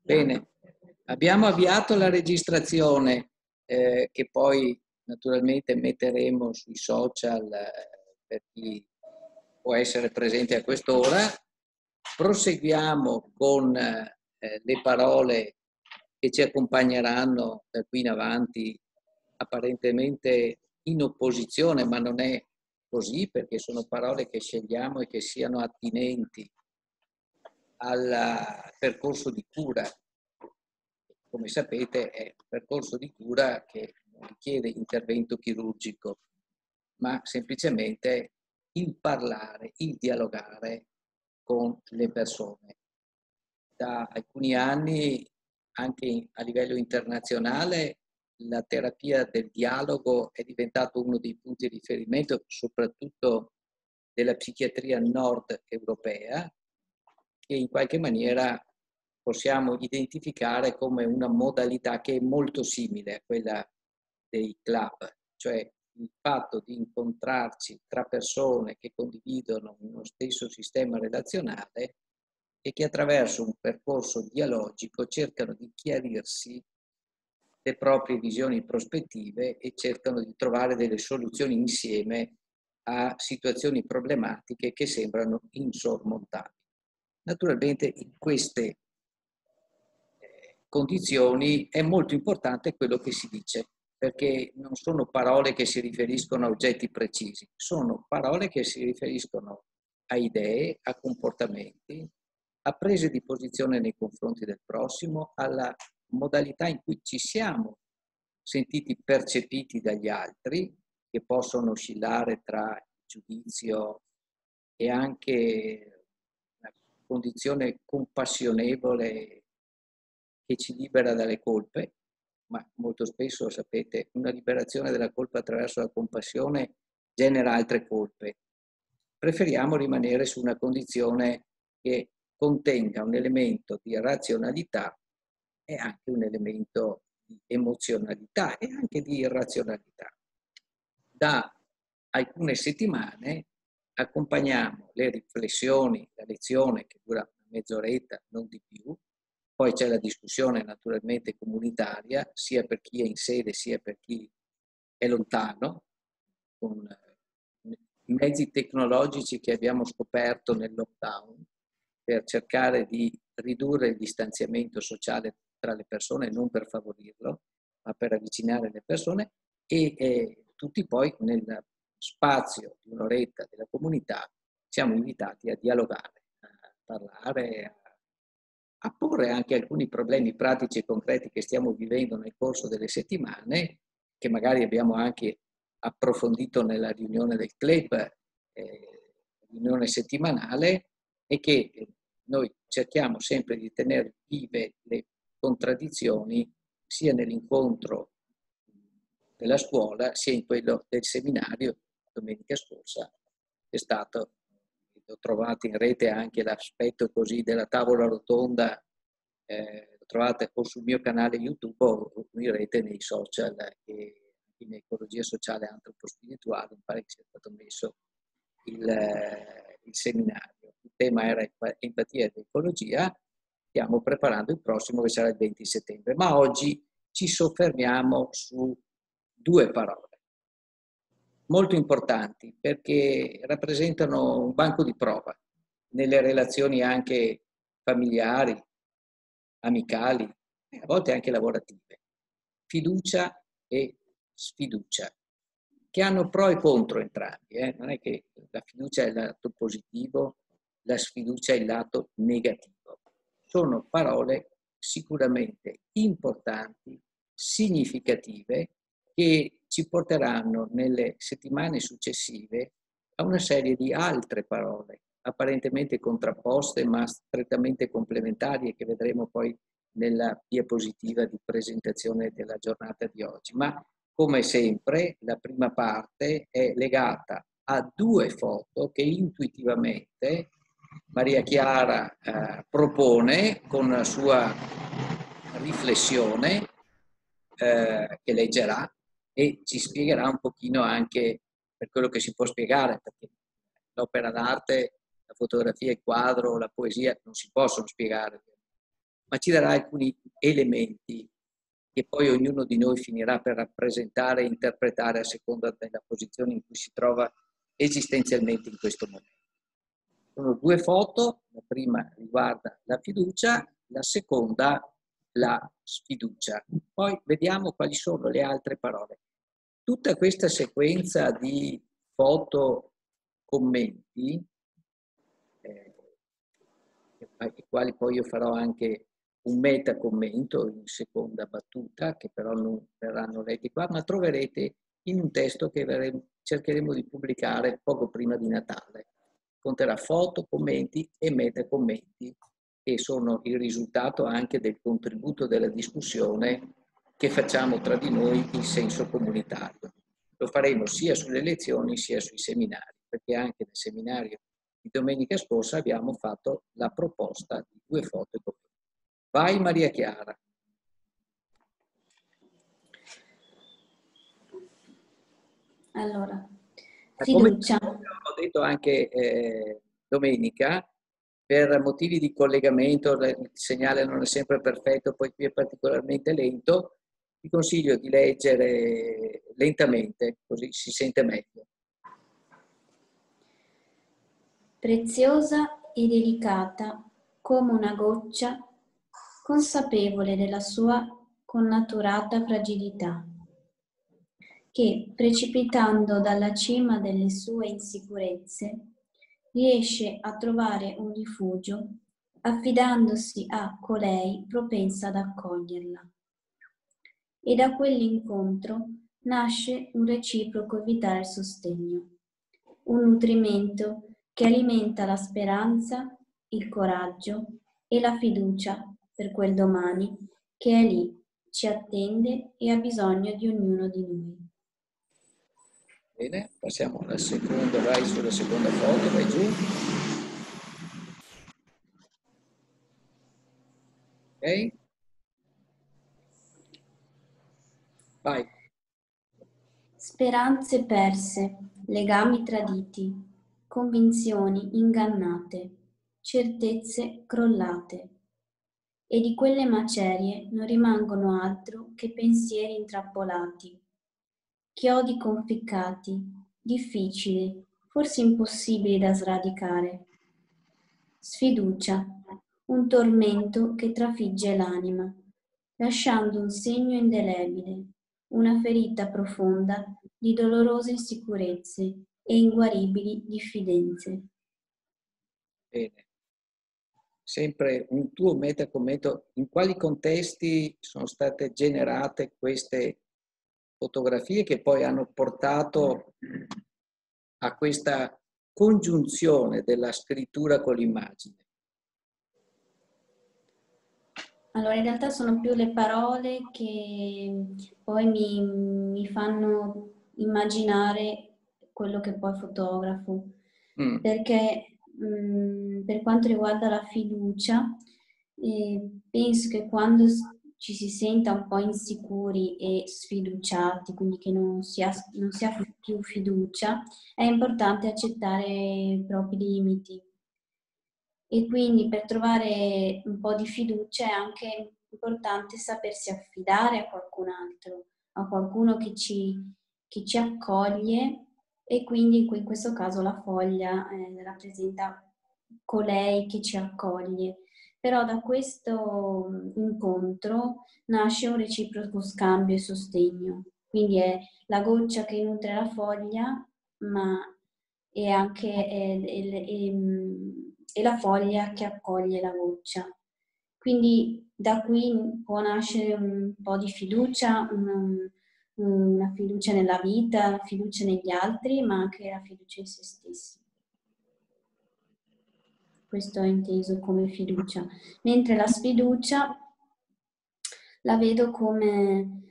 Bene, abbiamo avviato la registrazione che poi naturalmente metteremo sui social per chi può essere presente a quest'ora. Proseguiamo con le parole che ci accompagneranno da qui in avanti, apparentemente in opposizione, ma non è così perché sono parole che scegliamo e che siano attinenti al percorso di cura. Come sapete è un percorso di cura che non richiede intervento chirurgico, ma semplicemente il parlare, il dialogare con le persone. Da alcuni anni, anche a livello internazionale, la terapia del dialogo è diventato uno dei punti di riferimento, soprattutto della psichiatria nord europea, che in qualche maniera possiamo identificare come una modalità che è molto simile a quella dei club, cioè il fatto di incontrarci tra persone che condividono uno stesso sistema relazionale e che attraverso un percorso dialogico cercano di chiarirsi le proprie visioni prospettive e cercano di trovare delle soluzioni insieme a situazioni problematiche che sembrano insormontabili. Naturalmente in queste condizioni è molto importante quello che si dice, perché non sono parole che si riferiscono a oggetti precisi, sono parole che si riferiscono a idee, a comportamenti, a prese di posizione nei confronti del prossimo, alla modalità in cui ci siamo sentiti percepiti dagli altri, che possono oscillare tra giudizio e anche una condizione compassionevole che ci libera dalle colpe, ma molto spesso, sapete, una liberazione della colpa attraverso la compassione genera altre colpe. Preferiamo rimanere su una condizione che contenga un elemento di razionalità e anche un elemento di emozionalità e anche di irrazionalità. Da alcune settimane accompagniamo le riflessioni, la lezione che dura mezz'oretta, non di più, poi c'è la discussione naturalmente comunitaria, sia per chi è in sede sia per chi è lontano, con i mezzi tecnologici che abbiamo scoperto nel lockdown per cercare di ridurre il distanziamento sociale tra le persone, non per favorirlo, ma per avvicinare le persone e tutti poi nel spazio di un'oretta della comunità siamo invitati a dialogare, a parlare, a porre anche alcuni problemi pratici e concreti che stiamo vivendo nel corso delle settimane, che magari abbiamo anche approfondito nella riunione del club, riunione settimanale, e che noi cerchiamo sempre di tenere vive le contraddizioni sia nell'incontro della scuola sia in quello del seminario. Domenica scorsa è stato, ho trovato in rete anche l'aspetto così della tavola rotonda, lo trovate o sul mio canale YouTube o in rete nei social e in ecologia sociale antropospirituale, mi pare che sia stato messo il seminario. Il tema era empatia ed ecologia, stiamo preparando il prossimo che sarà il 20 settembre, ma oggi ci soffermiamo su due parole molto importanti perché rappresentano un banco di prova nelle relazioni anche familiari, amicali e a volte anche lavorative. Fiducia e sfiducia, che hanno pro e contro entrambi. Non è che la fiducia è il lato positivo, la sfiducia è il lato negativo. Sono parole sicuramente importanti, significative, che ci porteranno nelle settimane successive a una serie di altre parole, apparentemente contrapposte ma strettamente complementari, che vedremo poi nella diapositiva di presentazione della giornata di oggi. Ma come sempre la prima parte è legata a due foto che intuitivamente Maria Chiara propone con la sua riflessione che leggerà e ci spiegherà un pochino anche per quello che si può spiegare, perché l'opera d'arte, la fotografia, il quadro, la poesia non si possono spiegare, ma ci darà alcuni elementi che poi ognuno di noi finirà per rappresentare e interpretare a seconda della posizione in cui si trova esistenzialmente in questo momento. Sono due foto, la prima riguarda la fiducia, la seconda la sfiducia. Poi vediamo quali sono le altre parole. Tutta questa sequenza di foto commenti, ai quali poi io farò anche un meta commento in seconda battuta, che però non verranno letti qua, ma troverete in un testo che cercheremo di pubblicare poco prima di Natale. Conterrà foto, commenti e meta commenti, che sono il risultato anche del contributo della discussione che facciamo tra di noi in senso comunitario. Lo faremo sia sulle lezioni sia sui seminari, perché anche nel seminario di domenica scorsa abbiamo fatto la proposta di due foto e commenti. Vai Maria Chiara. Allora, fiducia. Come ho detto anche domenica, per motivi di collegamento il segnale non è sempre perfetto, poi qui è particolarmente lento, vi consiglio di leggere lentamente, così si sente meglio. Preziosa e delicata come una goccia, consapevole della sua connaturata fragilità, che, precipitando dalla cima delle sue insicurezze, riesce a trovare un rifugio affidandosi a colei propensa ad accoglierla. E da quell'incontro nasce un reciproco e vitale sostegno, un nutrimento che alimenta la speranza, il coraggio e la fiducia per quel domani che è lì, ci attende e ha bisogno di ognuno di noi. Bene, passiamo alla seconda, vai sulla seconda foto, vai giù. Ok? Vai. Speranze perse, legami traditi, convinzioni ingannate, certezze crollate. E di quelle macerie non rimangono altro che pensieri intrappolati, chiodi conficcati, difficili, forse impossibili da sradicare. Sfiducia, un tormento che trafigge l'anima, lasciando un segno indelebile, una ferita profonda di dolorose insicurezze e inguaribili diffidenze. Bene. Sempre un tuo metacommento, in quali contesti sono state generate queste fotografie che poi hanno portato a questa congiunzione della scrittura con l'immagine? Allora, in realtà sono più le parole che poi mi fanno immaginare quello che poi fotografo. Perché per quanto riguarda la fiducia, penso che quando ci si senta un po' insicuri e sfiduciati, quindi che non si ha più fiducia, è importante accettare i propri limiti. E quindi per trovare un po' di fiducia è anche importante sapersi affidare a qualcun altro, a qualcuno che ci accoglie, e quindi in questo caso la foglia rappresenta colei che ci accoglie. Però da questo incontro nasce un reciproco scambio e sostegno. Quindi è la goccia che nutre la foglia, ma è anche è la foglia che accoglie la goccia. Quindi da qui può nascere un po' di fiducia, una fiducia nella vita, la fiducia negli altri, ma anche la fiducia in se stessi. Questo è inteso come fiducia. Mentre la sfiducia la vedo come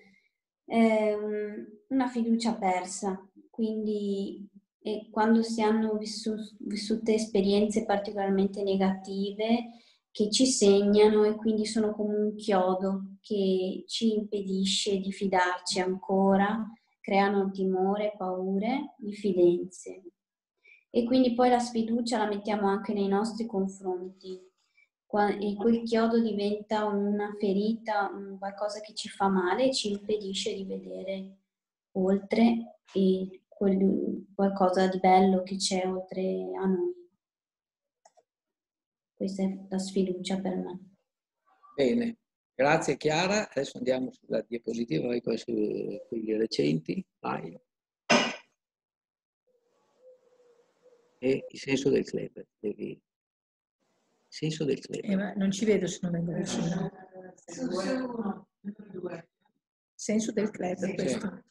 una fiducia persa, quindi quando si hanno vissute esperienze particolarmente negative che ci segnano e quindi sono come un chiodo che ci impedisce di fidarci ancora, creano timore, paure, diffidenze. E quindi poi la sfiducia la mettiamo anche nei nostri confronti. e quel chiodo diventa una ferita, qualcosa che ci fa male e ci impedisce di vedere oltre e qualcosa di bello che c'è oltre a noi. Questa è la sfiducia per me. Bene, grazie Chiara. Adesso andiamo sulla diapositiva, vai qua su quelli recenti. Vai. E il senso del club. Il senso del club. Ma non ci vedo se non vengo vicino. Senso del club, questo.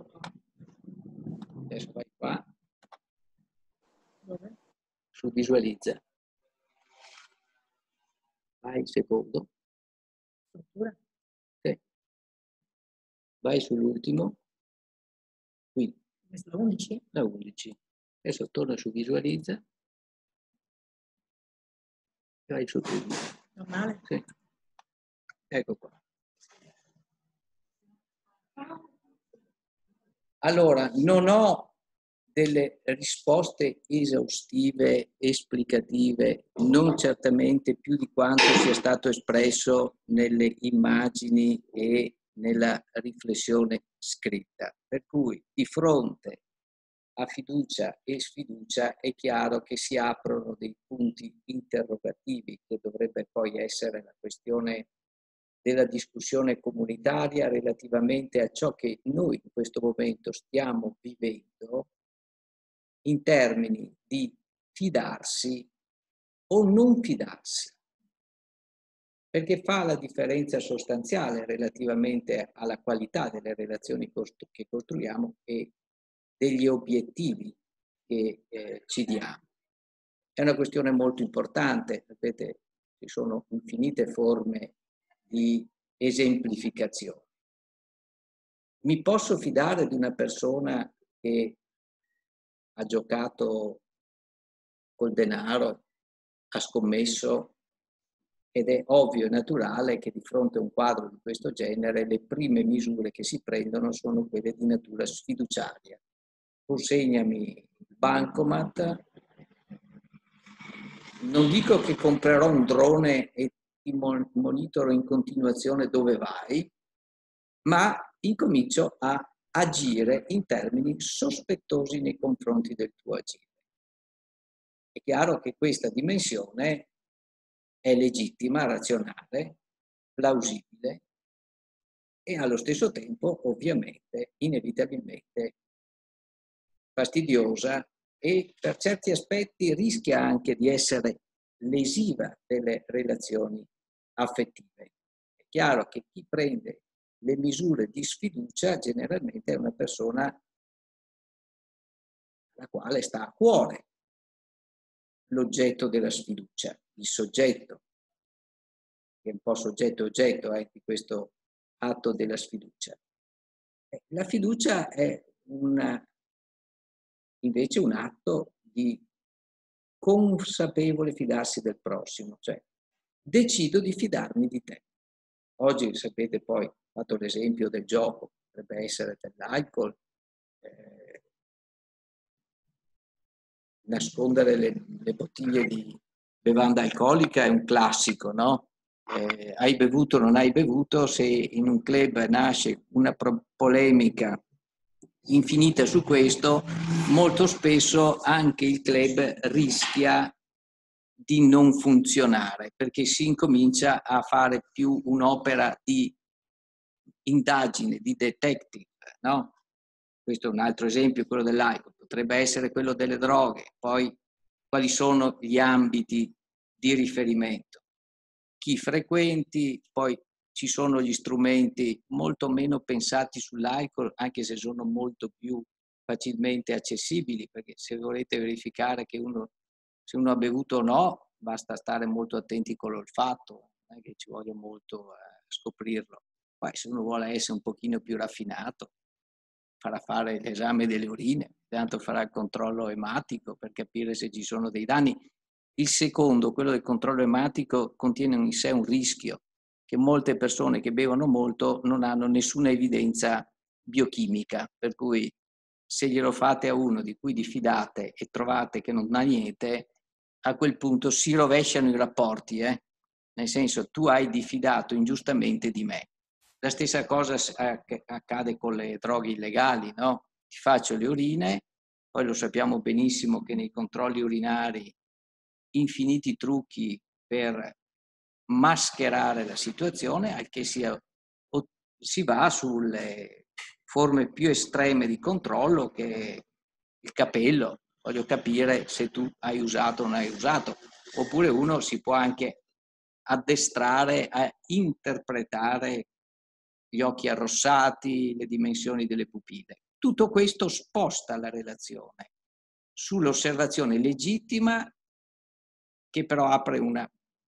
Adesso vai qua. Dove? Su visualizza. Vai il secondo. Struttura. Sì. Vai sull'ultimo. Qui. Questo è 11? La 11. Adesso torna su visualizza. Vai su primo. Normale? Sì. Ecco qua. Allora, non ho delle risposte esaustive, esplicative, non certamente più di quanto sia stato espresso nelle immagini e nella riflessione scritta. Per cui di fronte a fiducia e sfiducia è chiaro che si aprono dei punti interrogativi che dovrebbe poi essere la questione della discussione comunitaria relativamente a ciò che noi in questo momento stiamo vivendo in termini di fidarsi o non fidarsi, perché fa la differenza sostanziale relativamente alla qualità delle relazioni che costruiamo e degli obiettivi che ci diamo. È una questione molto importante, sapete, ci sono infinite forme di esemplificazione. Mi posso fidare di una persona che ha giocato col denaro, ha scommesso, ed è ovvio e naturale che di fronte a un quadro di questo genere le prime misure che si prendono sono quelle di natura sfiduciaria. Consegnami il bancomat, non dico che comprerò un drone e ti monitoro in continuazione dove vai, ma incomincio a agire in termini sospettosi nei confronti del tuo agire. È chiaro che questa dimensione è legittima, razionale, plausibile e allo stesso tempo, ovviamente, inevitabilmente fastidiosa e per certi aspetti rischia anche di essere lesiva delle relazioni affettive. È chiaro che chi prende le misure di sfiducia generalmente è una persona alla quale sta a cuore l'oggetto della sfiducia, il soggetto, che è un po' soggetto-oggetto di questo atto della sfiducia. La fiducia è invece un atto di consapevole fidarsi del prossimo, cioè decido di fidarmi di te. Oggi sapete poi, ho fatto l'esempio del gioco, potrebbe essere dell'alcol, nascondere le bottiglie di bevanda alcolica è un classico, no? Hai bevuto o non hai bevuto, se in un club nasce una polemica infinita su questo, molto spesso anche il club rischia di non funzionare, perché si incomincia a fare più un'opera di indagine, di detective, no? Questo è un altro esempio, quello dell'alcol, potrebbe essere quello delle droghe, poi quali sono gli ambiti di riferimento, chi frequenti, poi ci sono gli strumenti molto meno pensati sull'alcol, anche se sono molto più facilmente accessibili, perché se volete verificare che se uno ha bevuto o no, basta stare molto attenti con l'olfatto, non è che ci voglia molto scoprirlo. Poi se uno vuole essere un pochino più raffinato, farà fare l'esame delle urine, tanto farà il controllo ematico per capire se ci sono dei danni. Il secondo, quello del controllo ematico, contiene in sé un rischio, che molte persone che bevono molto non hanno nessuna evidenza biochimica, per cui se glielo fate a uno di cui diffidate e trovate che non ha niente, a quel punto si rovesciano i rapporti, nel senso tu hai diffidato ingiustamente di me. La stessa cosa accade con le droghe illegali, no? Ti faccio le urine, poi lo sappiamo benissimo che nei controlli urinari infiniti trucchi per mascherare la situazione, al che si va sulle forme più estreme di controllo, che il capello. Voglio capire se tu hai usato o non hai usato, oppure uno si può anche addestrare a interpretare gli occhi arrossati, le dimensioni delle pupille. Tutto questo sposta la relazione sull'osservazione legittima, che però apre una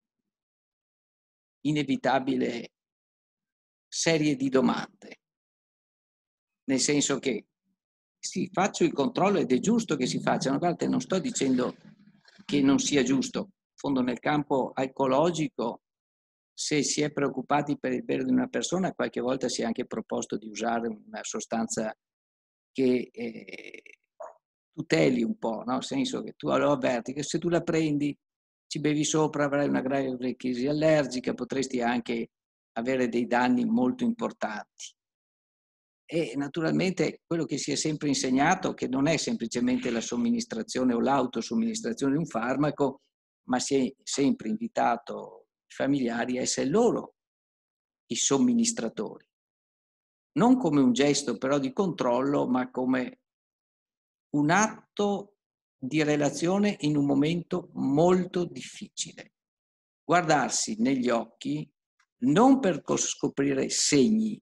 inevitabile serie di domande. Nel senso che sì, faccio il controllo ed è giusto che si facciano, guardate, non sto dicendo che non sia giusto. In fondo nel campo ecologico, se si è preoccupati per il bene di una persona, qualche volta si è anche proposto di usare una sostanza che tuteli un po', no? Nel senso che tu avverti che se tu la prendi, ci bevi sopra, avrai una grave crisi allergica, potresti anche avere dei danni molto importanti. E naturalmente quello che si è sempre insegnato, che non è semplicemente la somministrazione o l'autosomministrazione di un farmaco, ma si è sempre invitato i familiari a essere loro i somministratori. Non come un gesto però di controllo, ma come un atto di relazione in un momento molto difficile. Guardarsi negli occhi non per scoprire segni,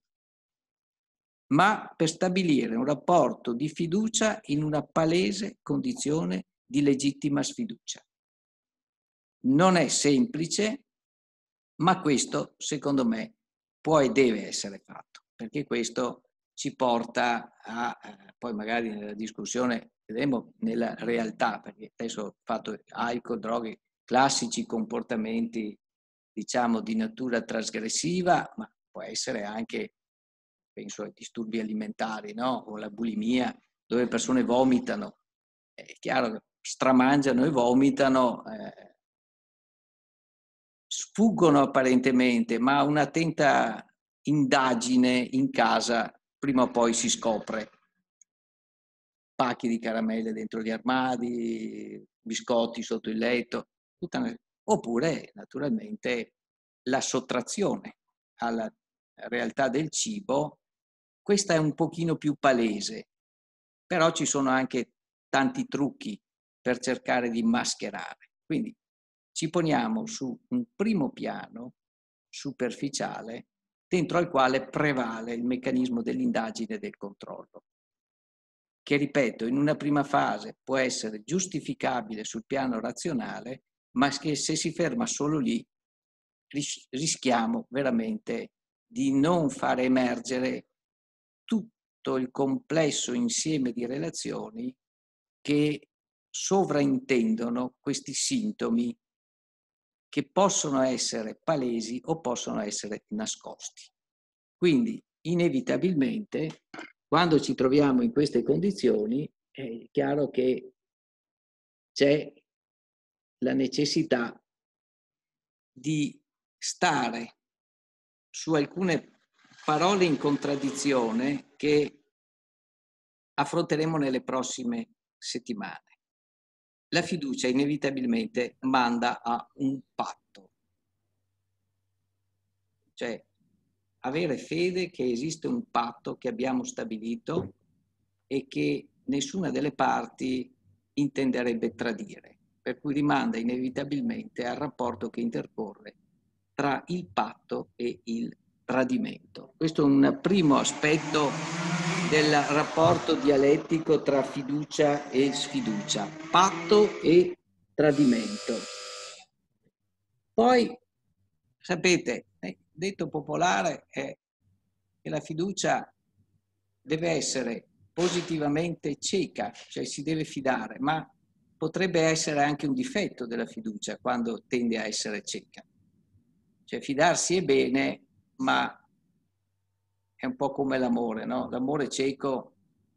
ma per stabilire un rapporto di fiducia in una palese condizione di legittima sfiducia. Non è semplice, ma questo, secondo me, può e deve essere fatto, perché questo ci porta a, poi magari nella discussione, vedremo nella realtà, perché adesso ho fatto alcol, droghe, classici comportamenti, diciamo, di natura trasgressiva, ma può essere anche, penso ai disturbi alimentari, no? O la bulimia, dove le persone vomitano. È chiaro che stramangiano e vomitano, sfuggono apparentemente, ma un'attenta indagine in casa prima o poi si scopre. Pacchi di caramelle dentro gli armadi, biscotti sotto il letto, oppure naturalmente la sottrazione alla realtà del cibo. Questa è un pochino più palese, però ci sono anche tanti trucchi per cercare di mascherare. Quindi ci poniamo su un primo piano superficiale dentro al quale prevale il meccanismo dell'indagine e del controllo, che, ripeto, in una prima fase può essere giustificabile sul piano razionale, ma che se si ferma solo lì rischiamo veramente di non far emergere tutto il complesso insieme di relazioni che sovraintendono questi sintomi, che possono essere palesi o possono essere nascosti. Quindi, inevitabilmente, quando ci troviamo in queste condizioni, è chiaro che c'è la necessità di stare su alcune parole in contraddizione che affronteremo nelle prossime settimane. La fiducia inevitabilmente manda a un patto, cioè avere fede che esiste un patto che abbiamo stabilito e che nessuna delle parti intenderebbe tradire, per cui rimanda inevitabilmente al rapporto che intercorre tra il patto e il tradimento. Questo è un primo aspetto del rapporto dialettico tra fiducia e sfiducia, patto e tradimento. Poi, sapete, detto popolare è che la fiducia deve essere positivamente cieca, cioè si deve fidare, ma potrebbe essere anche un difetto della fiducia quando tende a essere cieca. Cioè fidarsi è bene, ma è un po' come l'amore, no? L'amore cieco,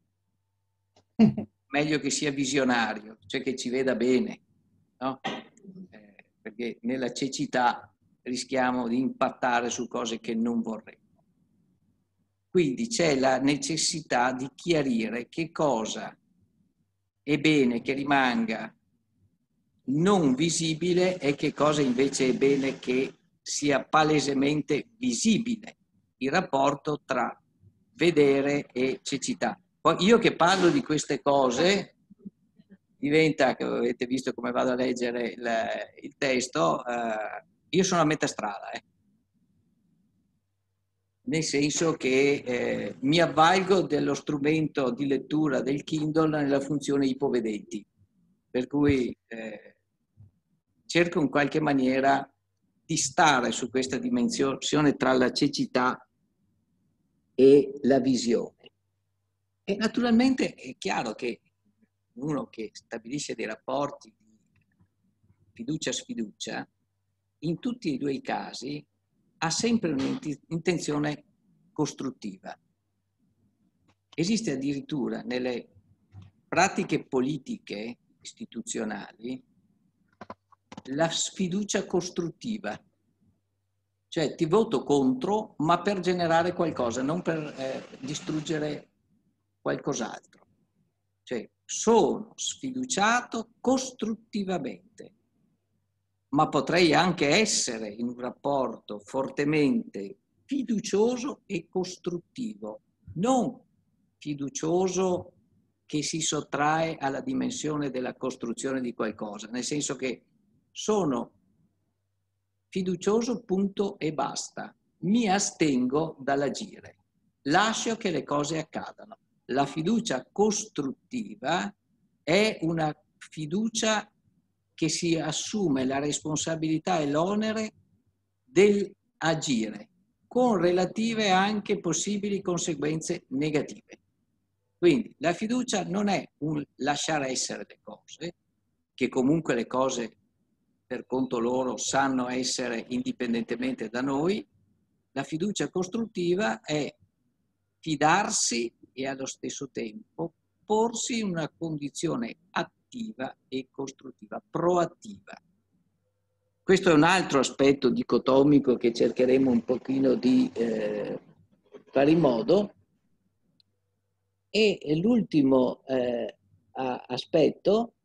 meglio che sia visionario, cioè che ci veda bene, no? Perché nella cecità rischiamo di impattare su cose che non vorremmo. Quindi c'è la necessità di chiarire che cosa è bene che rimanga non visibile e che cosa invece è bene che sia palesemente visibile, il rapporto tra vedere e cecità. Poi io che parlo di queste cose diventa, che avete visto come vado a leggere il testo, io sono a metà strada, nel senso che mi avvalgo dello strumento di lettura del Kindle nella funzione ipovedenti, per cui cerco in qualche maniera di stare su questa dimensione tra la cecità e la visione. E naturalmente è chiaro che uno che stabilisce dei rapporti di fiducia-sfiducia, in tutti e due i casi ha sempre un'intenzione costruttiva. Esiste addirittura nelle pratiche politiche istituzionali la sfiducia costruttiva, cioè ti voto contro ma per generare qualcosa, non per distruggere qualcos'altro. Cioè sono sfiduciato costruttivamente, ma potrei anche essere in un rapporto fortemente fiducioso e costruttivo, non fiducioso che si sottrae alla dimensione della costruzione di qualcosa, nel senso che sono fiducioso punto e basta, mi astengo dall'agire, lascio che le cose accadano. La fiducia costruttiva è una fiducia che si assume la responsabilità e l'onere dell'agire, con relative anche possibili conseguenze negative. Quindi la fiducia non è un lasciare essere le cose, che comunque le cose per conto loro sanno essere indipendentemente da noi. La fiducia costruttiva è fidarsi e allo stesso tempo porsi in una condizione attiva e costruttiva, proattiva. Questo è un altro aspetto dicotomico che cercheremo un pochino di fare in modo. E l'ultimo aspetto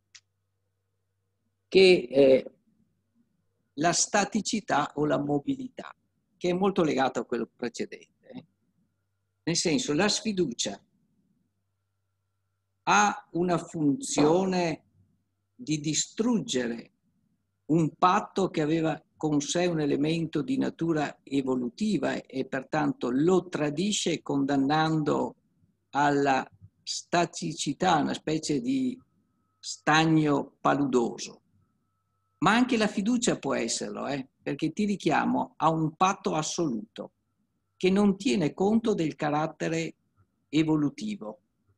che è la staticità o la mobilità, che è molto legato a quello precedente. Nel senso, la sfiducia ha una funzione di distruggere un patto che aveva con sé un elemento di natura evolutiva e pertanto lo tradisce condannando alla staticità, una specie di stagno paludoso. Ma anche la fiducia può esserlo, perché ti richiamo a un patto assoluto che non tiene conto del carattere evolutivo.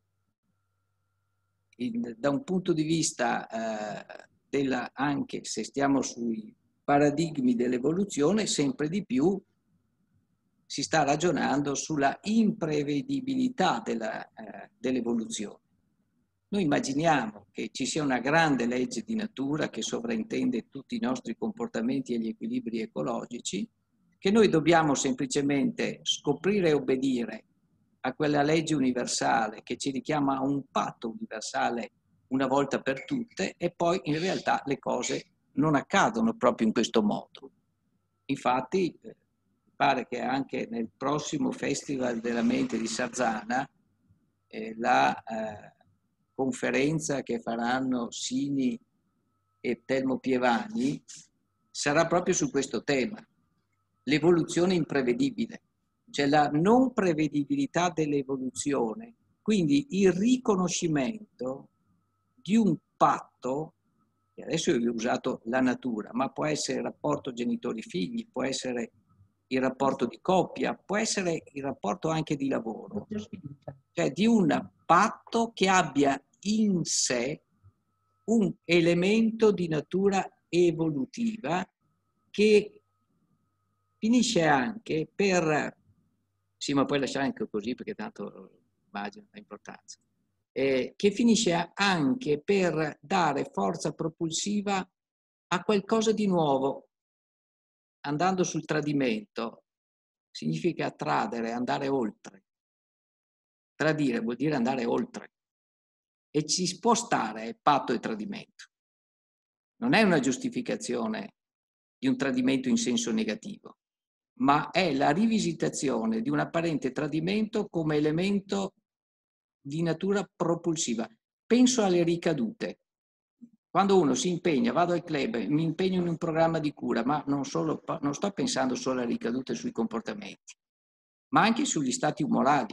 Da un punto di vista anche se stiamo sui paradigmi dell'evoluzione, sempre di più si sta ragionando sulla imprevedibilità dell'evoluzione. Noi immaginiamo che ci sia una grande legge di natura che sovrintende tutti i nostri comportamenti e gli equilibri ecologici, che noi dobbiamo semplicemente scoprire e obbedire a quella legge universale che ci richiama a un patto universale una volta per tutte, e poi in realtà le cose non accadono proprio in questo modo. Infatti, pare che anche nel prossimo Festival della Mente di Sarzana la conferenza che faranno Sini e Telmo Pievani sarà proprio su questo tema, l'evoluzione imprevedibile, cioè la non prevedibilità dell'evoluzione, quindi il riconoscimento di un patto, e adesso io ho usato la natura, ma può essere il rapporto genitori-figli, può essere il rapporto di coppia, può essere il rapporto anche di lavoro, cioè di un patto che abbia in sé un elemento di natura evolutiva che finisce anche per, sì, ma puoi lasciare anche così perché tanto immagino l'importanza, che finisce anche per dare forza propulsiva a qualcosa di nuovo, andando sul tradimento significa tradere, andare oltre. Tradire vuol dire andare oltre. E ci può stare patto e tradimento. Non è una giustificazione di un tradimento in senso negativo, ma è la rivisitazione di un apparente tradimento come elemento di natura propulsiva. Penso alle ricadute. Quando uno si impegna, vado al club, mi impegno in un programma di cura, ma non sto pensando solo alle ricadute sui comportamenti, ma anche sugli stati umorali.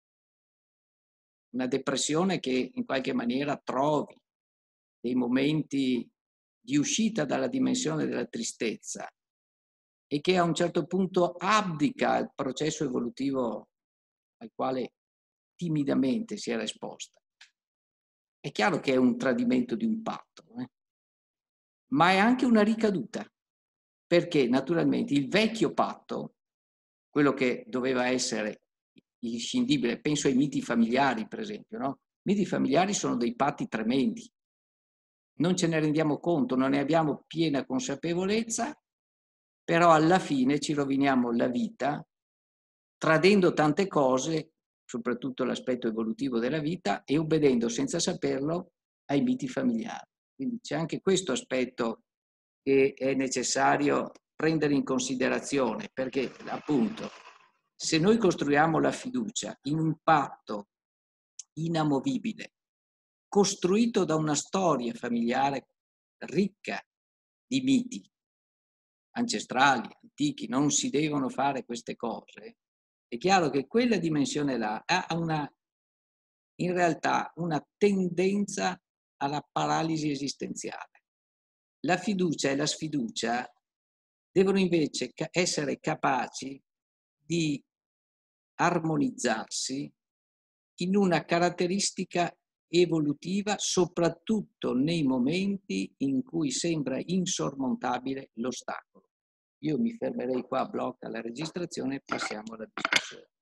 Una depressione che in qualche maniera trovi dei momenti di uscita dalla dimensione della tristezza e che a un certo punto abdica al processo evolutivo al quale timidamente si era esposta. È chiaro che è un tradimento di un patto, ma è anche una ricaduta, perché naturalmente il vecchio patto, quello che doveva essere inscindibile, penso ai miti familiari per esempio, no? I miti familiari sono dei patti tremendi, non ce ne rendiamo conto, non ne abbiamo piena consapevolezza, però alla fine ci roviniamo la vita tradendo tante cose, soprattutto l'aspetto evolutivo della vita, e obbedendo senza saperlo ai miti familiari. Quindi c'è anche questo aspetto che è necessario prendere in considerazione, perché appunto se noi costruiamo la fiducia in un patto inamovibile, costruito da una storia familiare ricca di miti ancestrali, antichi, non si devono fare queste cose, è chiaro che quella dimensione là ha in realtà una tendenza alla paralisi esistenziale. La fiducia e la sfiducia devono invece essere capaci di armonizzarsi in una caratteristica evolutiva, soprattutto nei momenti in cui sembra insormontabile l'ostacolo. Io mi fermerei qua, blocca la registrazione e passiamo alla discussione.